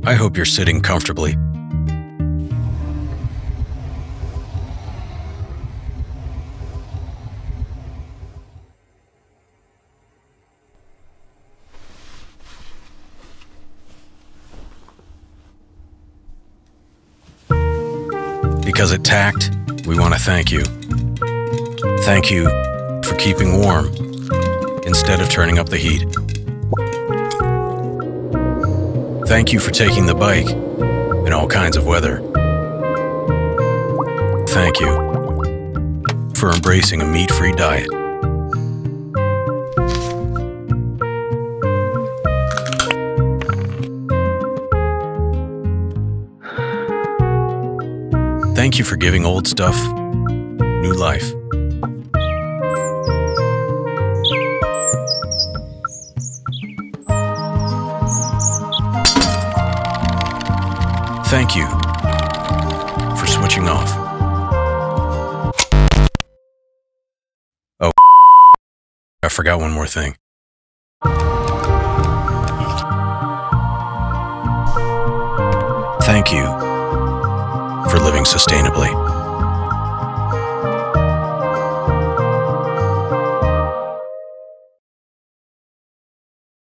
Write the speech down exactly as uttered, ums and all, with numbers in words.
I hope you're sitting comfortably. Because at TAKT, we want to thank you. Thank you for keeping warm instead of turning up the heat. Thank you for taking the bike in all kinds of weather. Thank you for embracing a meat-free diet. Thank you for giving old stuff new life. Thank you for switching off. Oh, I forgot one more thing. Thank you for living sustainably.